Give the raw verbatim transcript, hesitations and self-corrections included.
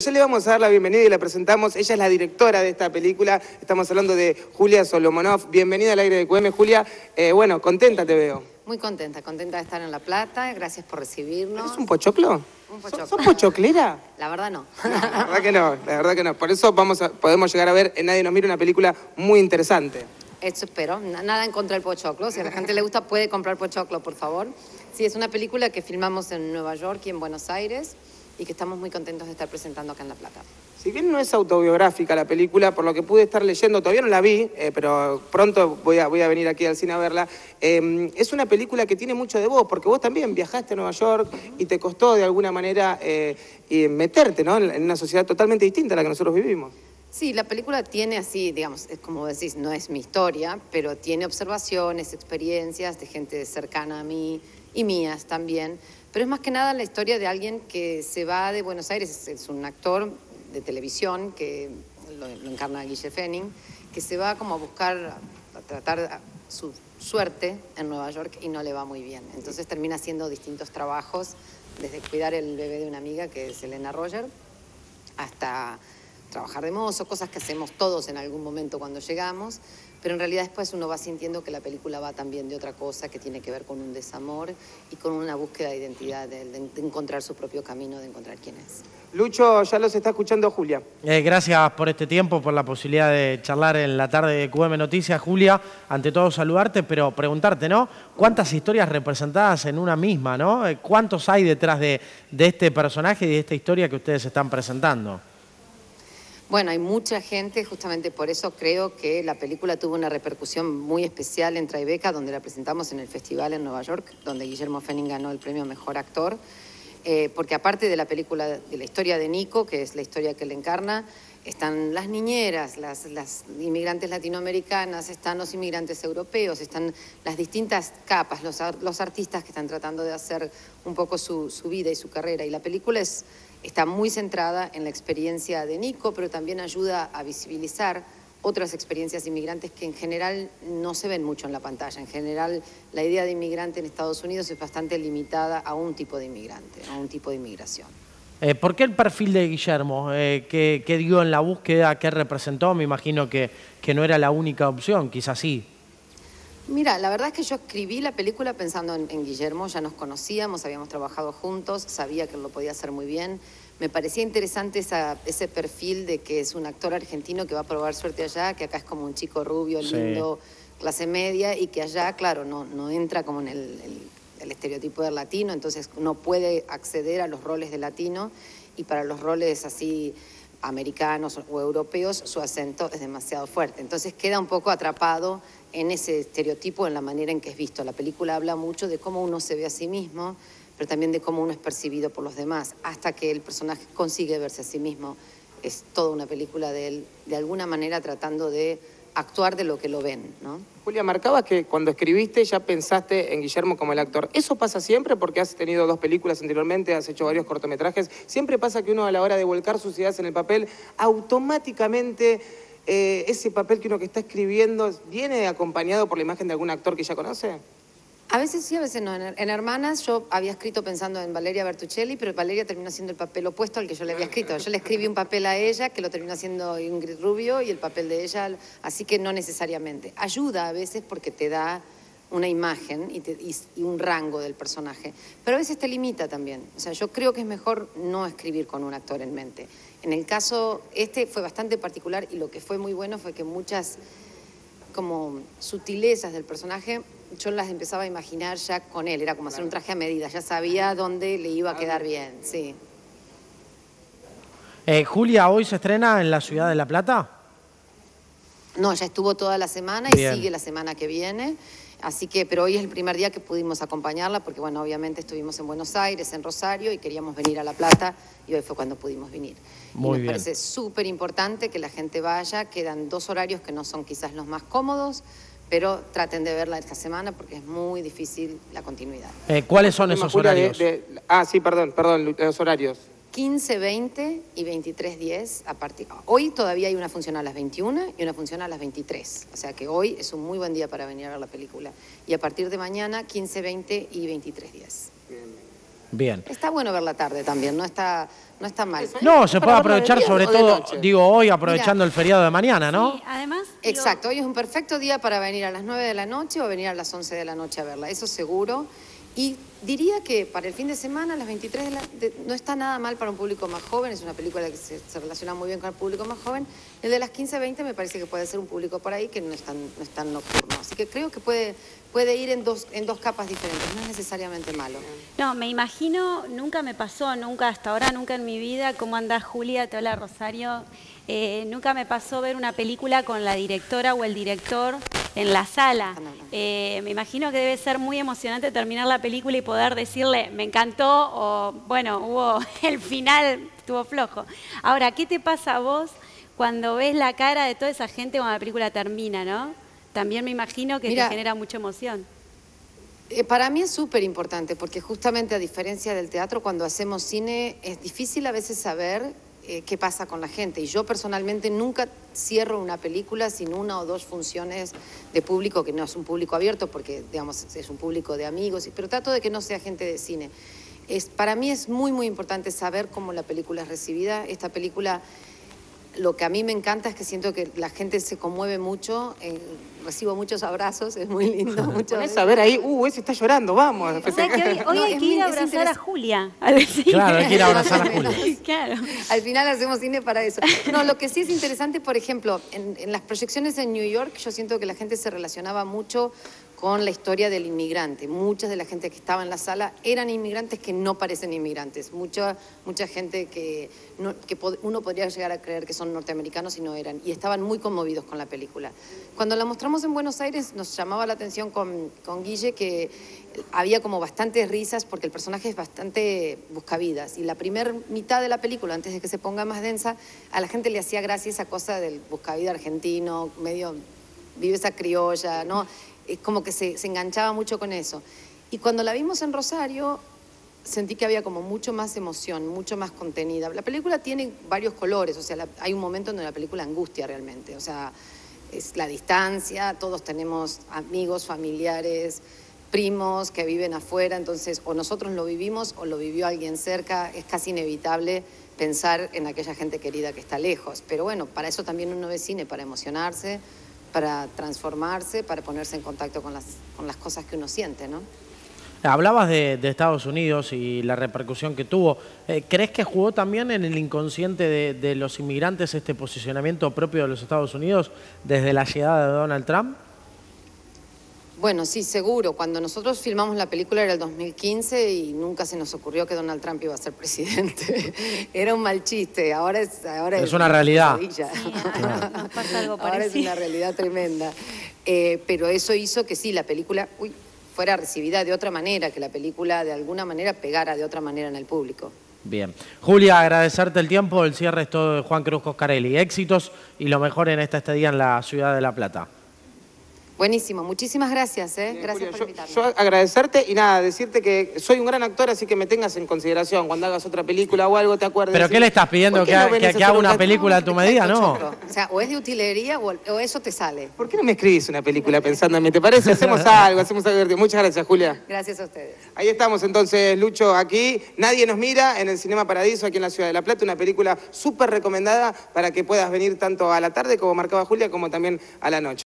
Ya le vamos a dar la bienvenida y la presentamos. Ella es la directora de esta película. Estamos hablando de Julia Solomonov. Bienvenida al aire de Q M, Julia. Eh, bueno, contenta te veo. Muy contenta, contenta de estar en La Plata. Gracias por recibirnos. ¿Eres un pochoclo? Un pochoclo. ¿Sos pochoclera? La verdad no. No, la verdad que no, la verdad que no. Por eso vamos a, podemos llegar a ver en Nadie nos mira una película muy interesante. Eso espero. Nada en contra del pochoclo. Si a la gente le gusta, puede comprar pochoclo, por favor. Sí, es una película que filmamos en Nueva York y en Buenos Aires y que estamos muy contentos de estar presentando acá en La Plata. Si bien no es autobiográfica la película, por lo que pude estar leyendo, todavía no la vi, eh, pero pronto voy a, voy a venir aquí al cine a verla, eh, es una película que tiene mucho de vos, porque vos también viajaste a Nueva York y te costó de alguna manera eh, y meterte, ¿no?, en una sociedad totalmente distinta a la que nosotros vivimos. Sí, la película tiene así, digamos, es como decís, no es mi historia, pero tiene observaciones, experiencias de gente cercana a mí y mías también. Pero es más que nada la historia de alguien que se va de Buenos Aires, es, es un actor de televisión que lo, lo encarna Guille Fenning, que se va como a buscar, a tratar su suerte en Nueva York y no le va muy bien. Entonces termina haciendo distintos trabajos, desde cuidar el bebé de una amiga que es Elena Roger, hasta trabajar de mozo, cosas que hacemos todos en algún momento cuando llegamos, pero en realidad después uno va sintiendo que la película va también de otra cosa que tiene que ver con un desamor y con una búsqueda de identidad, de, de encontrar su propio camino, de encontrar quién es. Lucho, ya los está escuchando Julia. Eh, gracias por este tiempo, por la posibilidad de charlar en la tarde de Q M Noticias. Julia, ante todo saludarte, pero preguntarte, ¿no? ¿Cuántas historias representadas en una misma, ¿no? ¿Cuántos hay detrás de, de este personaje y de esta historia que ustedes están presentando? Bueno, hay mucha gente, justamente por eso creo que la película tuvo una repercusión muy especial en Tribeca, donde la presentamos en el festival en Nueva York, donde Guillermo Fenning ganó el premio Mejor Actor, eh, porque aparte de la película, de la historia de Nico, que es la historia que él encarna, están las niñeras, las, las inmigrantes latinoamericanas, están los inmigrantes europeos, están las distintas capas, los, los artistas que están tratando de hacer un poco su, su vida y su carrera. Y la película es... está muy centrada en la experiencia de Nico, pero también ayuda a visibilizar otras experiencias inmigrantes que en general no se ven mucho en la pantalla. En general, la idea de inmigrante en Estados Unidos es bastante limitada a un tipo de inmigrante, a un tipo de inmigración. Eh, ¿Por qué el perfil de Guillermo? Eh, ¿qué, ¿Qué dio en la búsqueda? ¿Qué representó? Me imagino que, que no era la única opción, quizás sí. Mira, la verdad es que yo escribí la película pensando en, en Guillermo, ya nos conocíamos, habíamos trabajado juntos, sabía que lo podía hacer muy bien. Me parecía interesante esa, ese perfil de que es un actor argentino que va a probar suerte allá, que acá es como un chico rubio, lindo, sí, clase media, y que allá, claro, no, no entra como en el, el, el estereotipo del latino, entonces no puede acceder a los roles de latino, y para los roles así americanos o europeos su acento es demasiado fuerte. Entonces queda un poco atrapado en ese estereotipo, en la manera en que es visto. La película habla mucho de cómo uno se ve a sí mismo, pero también de cómo uno es percibido por los demás, hasta que el personaje consigue verse a sí mismo. Es toda una película de él, de alguna manera tratando de actuar de lo que lo ven, ¿no? Julia, marcabas que cuando escribiste ya pensaste en Guillermo como el actor. ¿Eso pasa siempre? Porque has tenido dos películas anteriormente, has hecho varios cortometrajes. ¿Siempre pasa que uno a la hora de volcar sus ideas en el papel, automáticamente eh, ese papel que uno que está escribiendo viene acompañado por la imagen de algún actor que ya conoce? A veces sí, a veces no. En, en Hermanas yo había escrito pensando en Valeria Bertuccelli, pero Valeria terminó haciendo el papel opuesto al que yo le había escrito. Yo le escribí un papel a ella que lo terminó haciendo Ingrid Rubio y el papel de ella, así que no necesariamente. Ayuda a veces porque te da una imagen y, te, y, y un rango del personaje, pero a veces te limita también. O sea, yo creo que es mejor no escribir con un actor en mente. En el caso, este fue bastante particular y lo que fue muy bueno fue que muchas como sutilezas del personaje yo las empezaba a imaginar ya con él, era como hacer un traje a medida, ya sabía dónde le iba a quedar bien, sí. Eh, Julia, ¿hoy se estrena en la ciudad de La Plata? No, ya estuvo toda la semana y Bien. sigue la semana que viene, así que, pero hoy es el primer día que pudimos acompañarla porque, bueno, obviamente estuvimos en Buenos Aires, en Rosario y queríamos venir a La Plata y hoy fue cuando pudimos venir. Muy y nos bien. parece súper importante que la gente vaya, quedan dos horarios que no son quizás los más cómodos, pero traten de verla esta semana porque es muy difícil la continuidad. Eh, ¿Cuáles son esos Julia, horarios? De, de, ah, sí, perdón, perdón, los horarios. quince, veinte y veintitrés diez. A partir, hoy todavía hay una función a las veintiuna y una función a las veintitrés. O sea que hoy es un muy buen día para venir a ver la película. Y a partir de mañana, quince, veinte y veintitrés diez. Bien. Bien. Está bueno ver la tarde también, no está, no está mal. No, se puede ¿Para verlo de aprovechar día sobre o de todo, noche? digo, hoy aprovechando Mira. el feriado de mañana, ¿no? Sí, además... digo, Exacto, hoy es un perfecto día para venir a las nueve de la noche o venir a las once de la noche a verla, eso seguro. Y diría que para el fin de semana, a las veintitrés de la, de, no está nada mal para un público más joven, es una película que se, se relaciona muy bien con el público más joven. El de las quince a veinte me parece que puede ser un público por ahí que no es tan, no es tan nocturno. Así que creo que puede, puede ir en dos, en dos capas diferentes, no es necesariamente malo. No, me imagino, nunca me pasó, nunca hasta ahora, nunca en mi vida, ¿cómo anda Julia? Te habla Rosario. Eh, nunca me pasó ver una película con la directora o el director en la sala. Eh, me imagino que debe ser muy emocionante terminar la película y poder decirle, me encantó, o bueno, hubo el final, estuvo flojo. Ahora, ¿qué te pasa a vos cuando ves la cara de toda esa gente cuando la película termina, no? También me imagino que Mira, te genera mucha emoción. Eh, para mí es súper importante porque justamente a diferencia del teatro, cuando hacemos cine es difícil a veces saber eh, qué pasa con la gente. Y yo personalmente nunca cierro una película sin una o dos funciones de público, que no es un público abierto porque, digamos, es un público de amigos, pero trato de que no sea gente de cine. Es, para mí es muy, muy importante saber cómo la película es recibida. Esta película... Lo que a mí me encanta es que siento que la gente se conmueve mucho, eh, recibo muchos abrazos, es muy lindo. Ponés a ver ahí, uh, ese está llorando, vamos. O sea que hoy, hoy No, hay es que ir muy- a es abrazar a interes- Julia. Al cine. Claro, hay que ir a abrazar a Julia. Claro. Al final hacemos cine para eso. No, lo que sí es interesante, por ejemplo, en, en las proyecciones en New York, yo siento que la gente se relacionaba mucho con la historia del inmigrante. Mucha de la gente que estaba en la sala eran inmigrantes que no parecen inmigrantes. Mucha, mucha gente que, no, que pod- uno podría llegar a creer que son norteamericanos y no eran. Y estaban muy conmovidos con la película. Cuando la mostramos en Buenos Aires, nos llamaba la atención con, con Guille que había como bastantes risas porque el personaje es bastante buscavidas. Y la primera mitad de la película, antes de que se ponga más densa, a la gente le hacía gracia esa cosa del buscavida argentino, medio viveza criolla, ¿no? Es como que se, se enganchaba mucho con eso. Y cuando la vimos en Rosario, sentí que había como mucho más emoción, mucho más contenida. La película tiene varios colores, o sea, la- hay un momento donde la película angustia realmente, o sea, es la distancia, todos tenemos amigos, familiares, primos que viven afuera, entonces o nosotros lo vivimos o lo vivió alguien cerca, es casi inevitable pensar en aquella gente querida que está lejos. Pero bueno, para eso también uno ve cine, para emocionarse, para transformarse, para ponerse en contacto con las, con las cosas que uno siente, ¿no? Hablabas de, de Estados Unidos y la repercusión que tuvo. Eh, ¿Crees que jugó también en el inconsciente de, de los inmigrantes este posicionamiento propio de los Estados Unidos desde la llegada de Donald Trump? Bueno, sí, seguro. Cuando nosotros filmamos la película era el dos mil quince y nunca se nos ocurrió que Donald Trump iba a ser presidente. Era un mal chiste, ahora es... Ahora Es una realidad. pesadilla. Sí, ahora nos pasa algo Ahora es parecido. una realidad tremenda. Eh, pero eso hizo que sí, la película uy, fuera recibida de otra manera, que la película de alguna manera pegara de otra manera en el público. Bien. Julia, agradecerte el tiempo. El cierre es todo de Juan Cruz Coscarelli. Éxitos y lo mejor en esta estadía en la ciudad de La Plata. Buenísimo, muchísimas gracias, ¿eh? Bien, Gracias Julia, por yo, invitarme. yo agradecerte y nada, decirte que soy un gran actor, así que me tengas en consideración. Cuando hagas otra película o algo, te acuerdes. ¿Pero qué le estás pidiendo? ¿Por qué ¿Que, no ha- venís que- a que hacer haga un una cast- película a tu medida? No. Choclo. O sea, o es de utilería o, o eso te sale. ¿Por qué no me escribís una película pensando en mí? ¿Te parece? Hacemos algo, hacemos algo divertido. Muchas gracias, Julia. Gracias a ustedes. Ahí estamos entonces, Lucho, aquí. Nadie nos mira en el Cinema Paradiso, aquí en la ciudad de La Plata. Una película súper recomendada para que puedas venir tanto a la tarde, como marcaba Julia, como también a la noche.